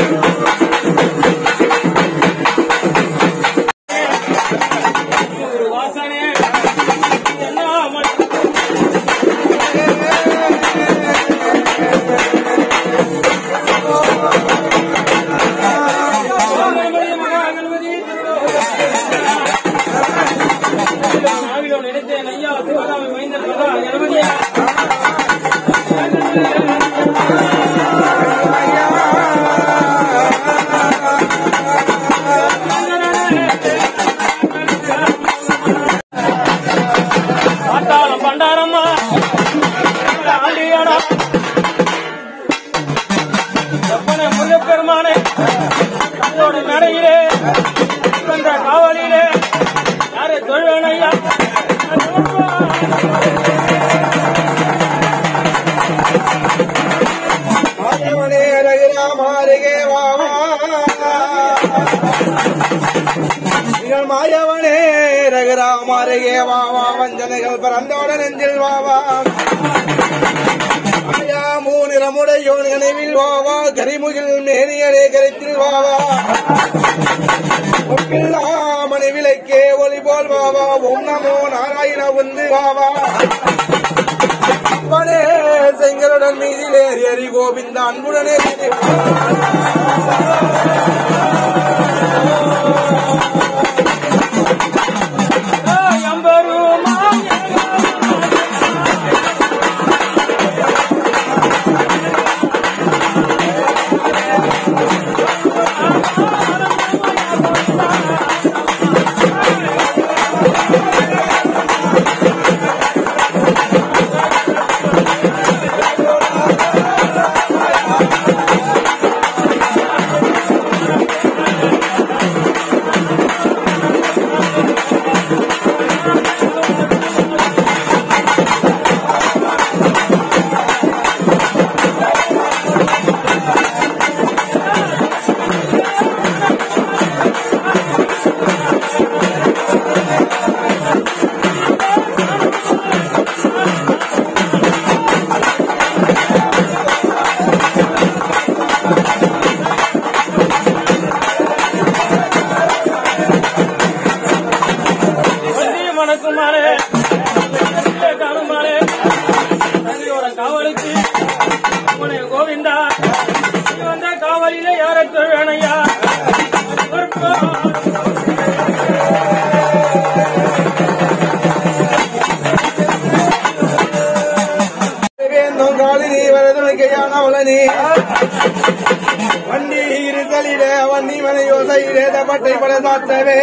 முருகப்பெருமானே நடையிலே காவலிலே யாரை தொழுவேனையா மாயவனே ரகுராமருகே வாவா வஞ்சனைகள் பரந்தோட நெஞ்சில் வாவா மூனிறமுடையோன் நினைவில் வாவா கரிமுகில் மேனியரே கருத்தில் வாவா மணி விலைக்கே ஒளி போல் வாவா ஓம் நமோ நாராயண வந்து வாவா அப்பனே செங்கருடன் மீதிலே ஹரி கோவிந்த அன்புடனே காவலுக்கு கோவிந்தா வந்த காவலிலே யாரை தொழுவேனையா காலினி வரதுணைக்கையானவளனி வண்டி இருசலிலே வண்டி மனை யோசையிலே தப்பட்டை பட சாத்தவே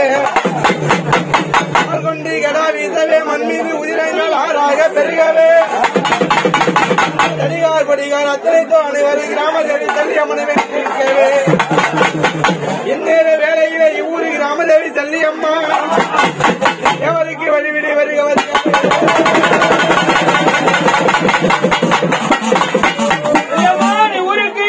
கொண்டி கடா வீசவே மண் மீது உதிரைகள் ஆறாக பெருகவே கடிகார் படிகார் அத்தனைத்தோ அனைவரும் கிராமதேவி செல்லியம்மனை வைத்திருக்கவே இந்நேர வேலையிலே இவ்வூரு கிராமதேவி செல்லியம்மா எவருக்கு வழிவிடி வருக வருக ஊருக்கு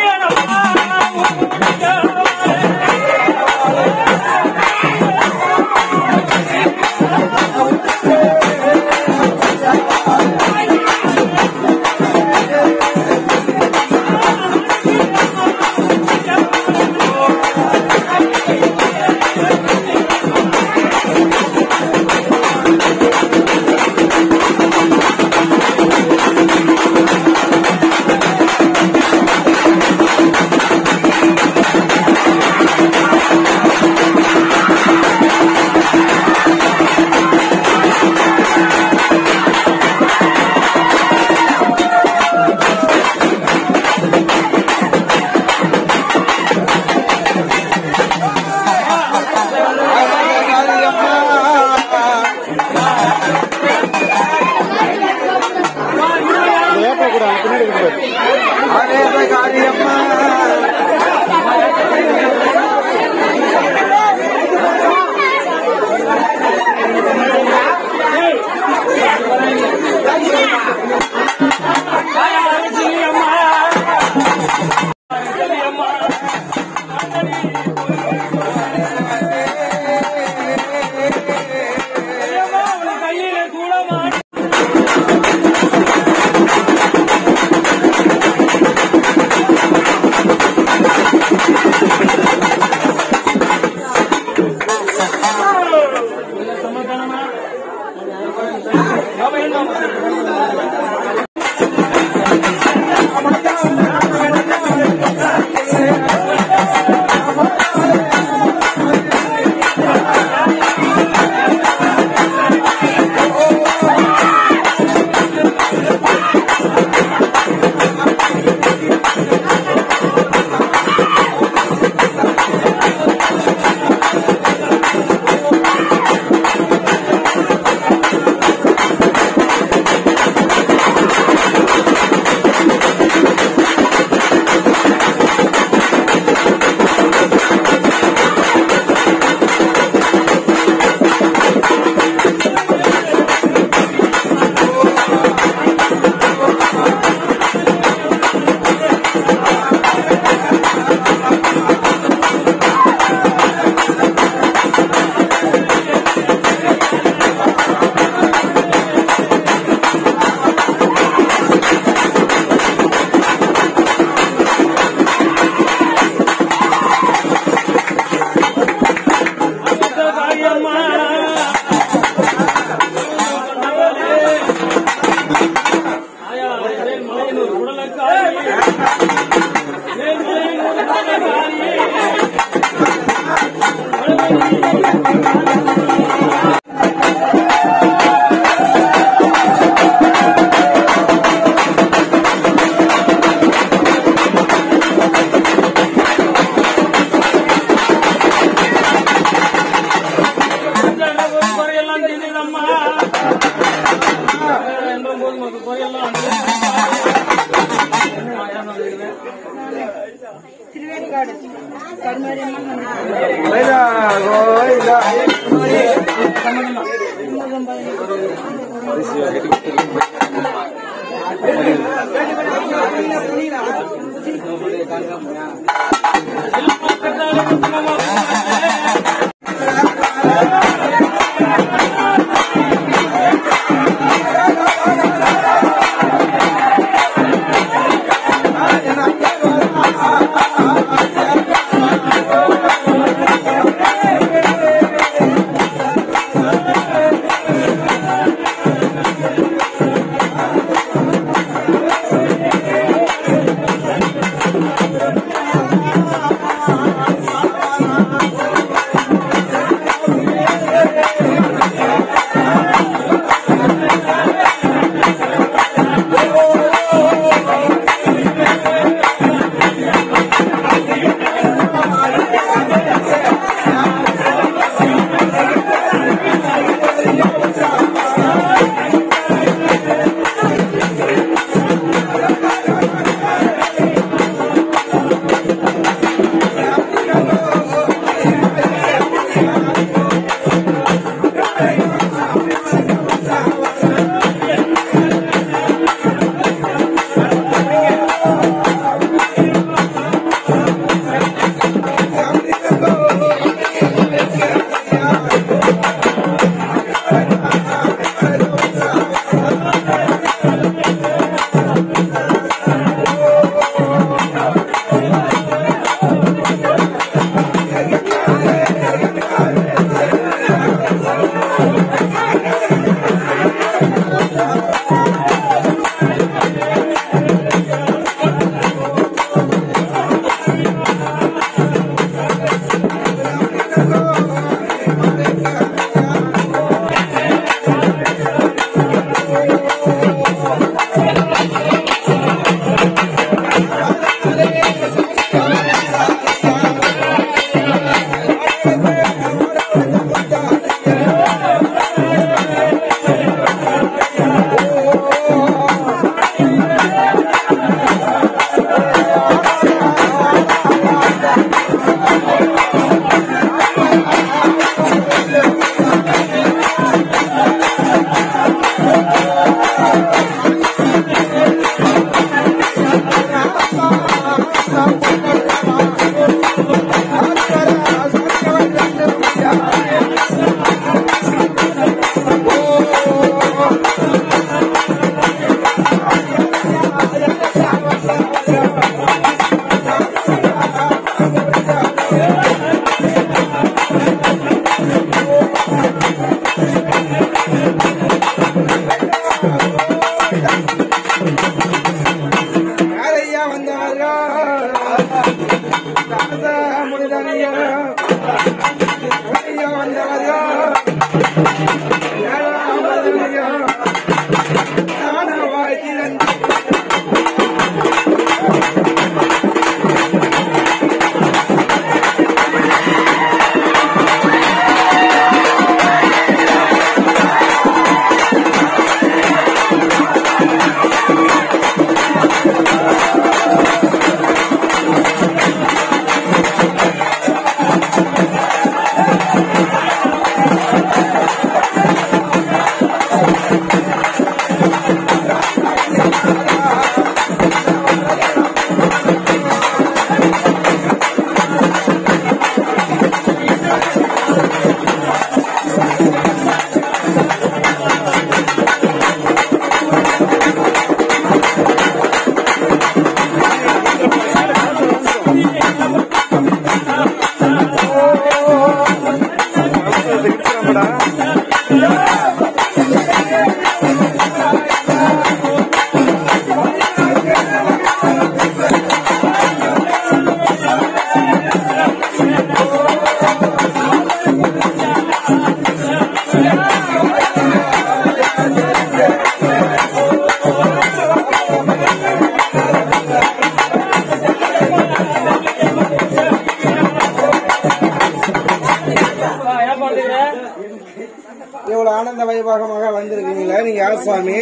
இவ்வளவு ஆனந்த வைபாகமாக வந்திருக்கீங்களா நீங்க யார் சுவாமி?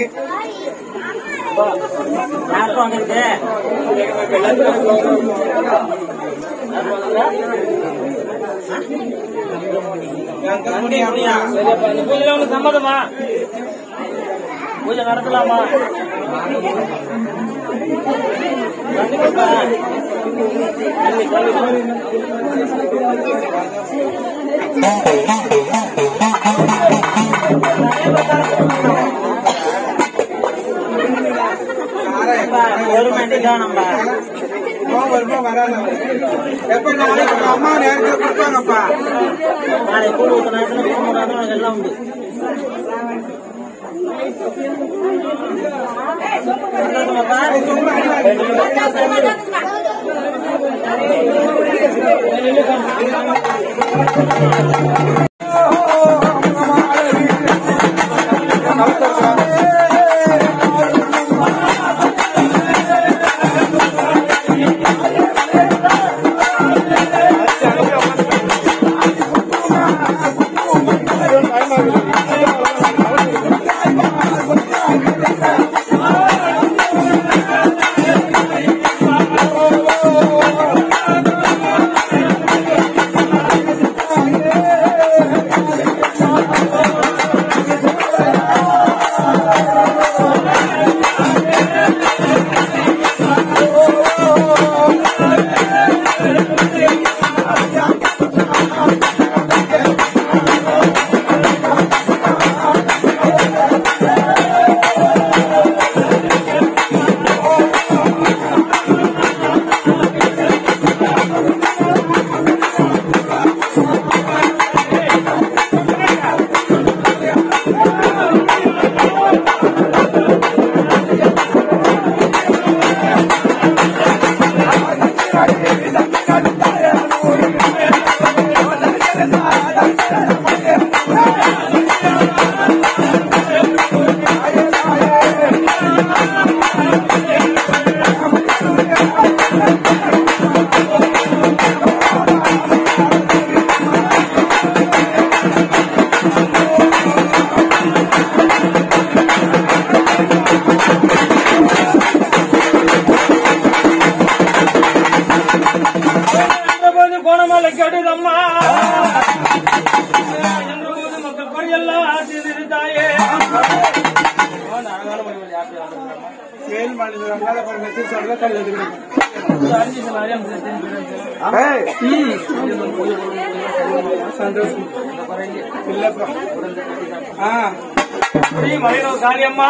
பூஜையில வந்து சம்மதமா? பூஜை நடத்தலாமா? அம்மா நேரத்தில் கொடுப்பாங்கப்பா. நாளை கூடு ஊத்த நேரத்தில் எல்லாம் உண்டு. கோணமலை கடுதம்மா மக்கள் பரியெல்லாம் ஆசிரியதாயே மலையோ காரியம்மா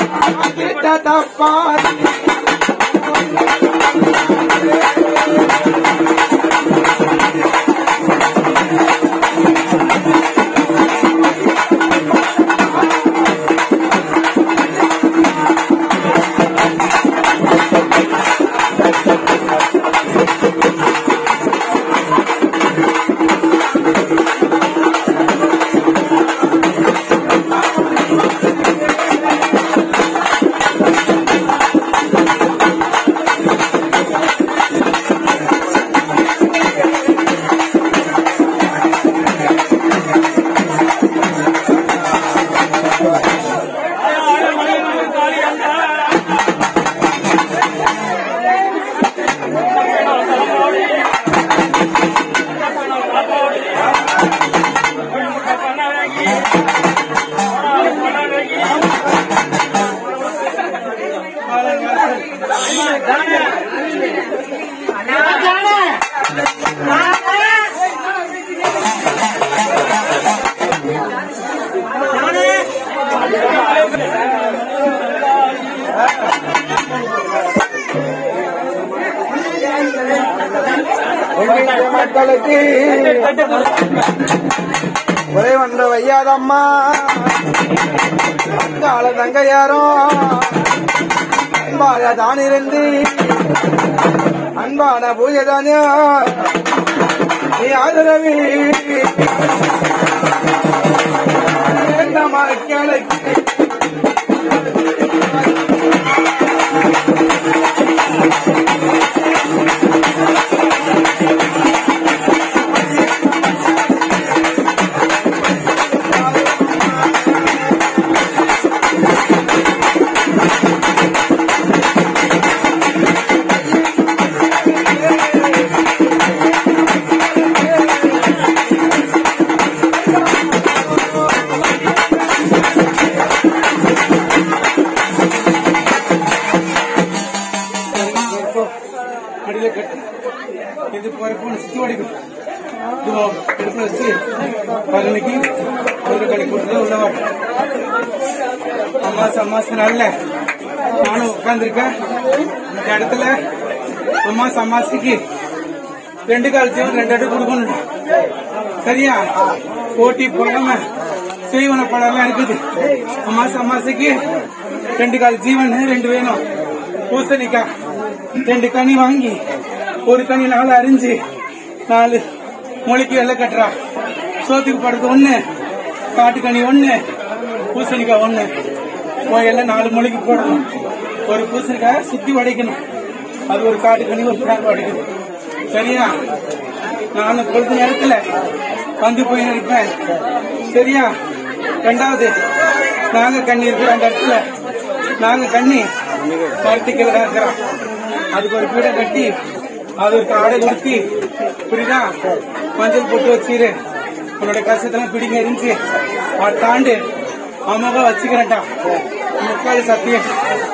மக்களுக்கு ஒரே ஒன்று வையாதம்மா கால தங்கையாரோ அன்பாக தான் இருந்து அன்பான பூஜைதானே நீ ஆதரவி மக்களுக்கு இது போறப்போ சுத்தி ஓடிக்கும் எடுத்து வச்சு பதினக்கு ஒரு கடை கொடுத்து உள்ள அம்மாசு நாள்ல நானும் உட்காந்துருக்கேன் இந்த இடத்துல அம்மாசிக்கு 2 கால் ஜீவன் 2 அடி கொடுக்கணும். சரியா? போட்டி போடாம செய்வன பழம் இருக்குது. அம்மாசிக்கு 2 கால் ஜீவன் 2 வேணும். பூசணிக்காய் 2 கனி வாங்கி ஒரு கனி 4 அரிஞ்சு 4 மொழிக்கு வெள்ளை கட்டுறா. சோத்துக்கு படுத்து 1, காட்டுக்கனி 1, பூசணிக்காய் 1 எல்லாம் 4 மொழிக்கு போடணும். ஒரு பூசணிக்காய் சுத்தி உடைக்கணும். அது ஒரு காட்டுக்கனி ஒரு காடு உடைக்கணும். சரியா? நானும் பொழுது நேரத்துல வந்து போய் நிற்பேன். சரியா? 2வது நாங்க கண்ணி இருக்கிற அந்த இடத்துல நாங்க கண்ணி பருத்திக்கிறதா இருக்கிறோம். அதுக்கு ஒரு பீடை கட்டி அது ஒரு ஆடை கொடுத்தி புரியுதா? மஞ்சள் போட்டு வச்சிரு. உன்னோட கஷ்டத்தெல்லாம் பிடிங்க இருந்துச்சு அடுத்த ஆண்டு அம்மாவா வச்சுக்கிறேன்டா. 3 சத்தியம்.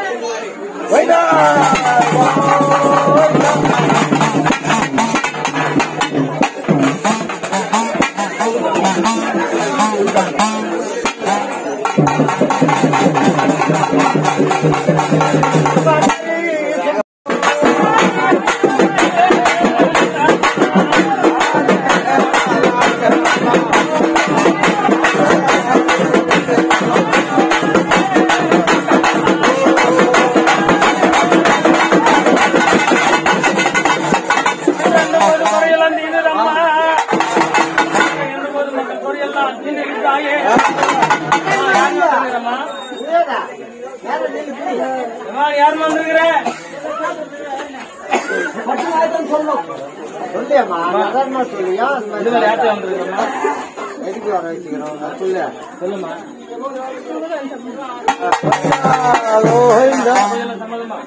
யார் வந்துருக்கிற சொல்லியம்மா சொல்லியா யார்கிட்ட வந்துருக்கா எதுக்கு வர வச்சுக்கிறோம் சொல்ல சொல்லுமா சம்மதமா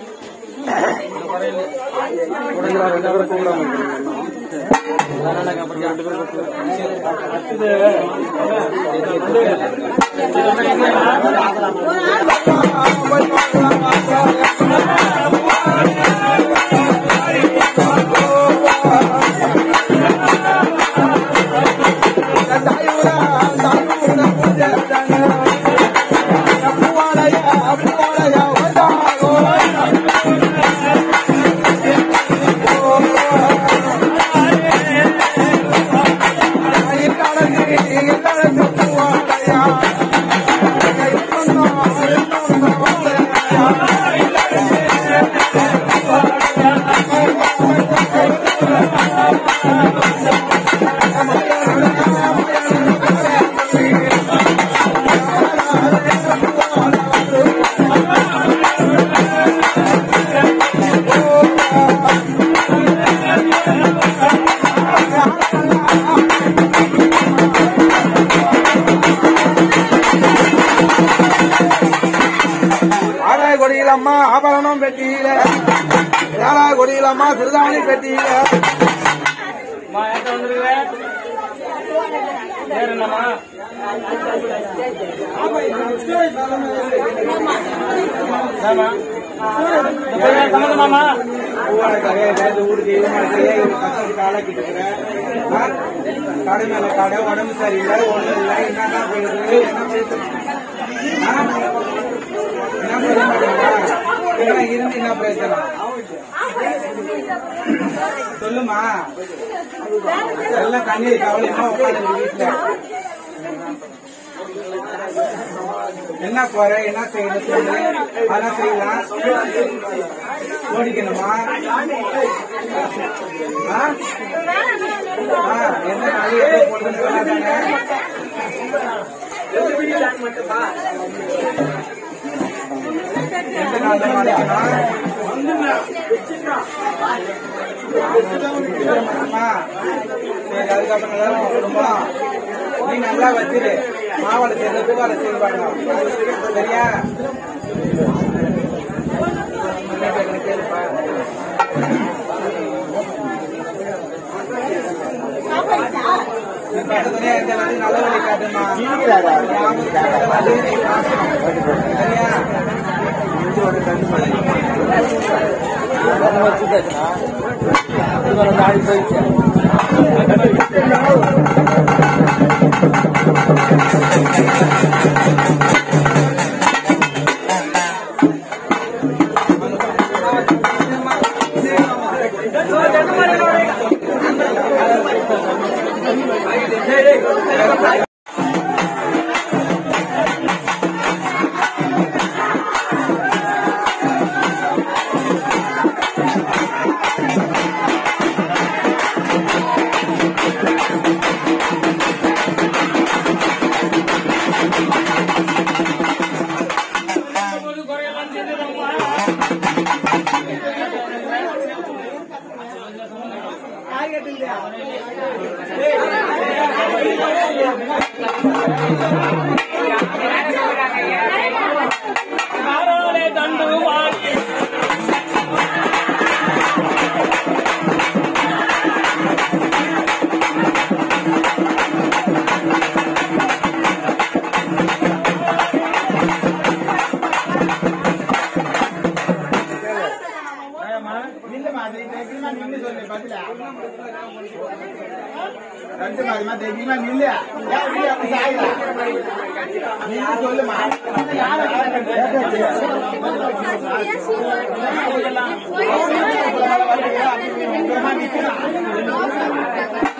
கொடியிலம்மா ஆபரணம் பெட்டியில கொடியிலம்மா சிறுதாணி பெட்டியில சம்மதமாமா ஊருக்கு காலாக்கிட்டு இருக்கிறேன். கடை மேல கடை உடம்பு சரியில்லை ஒண்ணும் இல்லை. என்னன்னா போயிடுது என்ன இருந்து என்ன பிரச்சனை சொல்லுமா? எல்லாம் கண்ணீர் கவலையமா உட்காந்து வீட்டுல என்ன போற என்ன செய்யணும் சொல்லு. அதெல்லாம் செய்யலாம். ஓடிக்கணுமா? என்ன நாளைக்கு போட்டு எந்த நாள் அதுக்கப்புறம் குடும்பம் நீ நல்லா வச்சிரு. மாவளை சேர்ந்து பூவாலை செய்வாங்க. சரியா? கேளுப்பா. பக்கத்துலயே இருந்த வந்து நல்ல வழி காட்டுமா. சரியா? Gracias.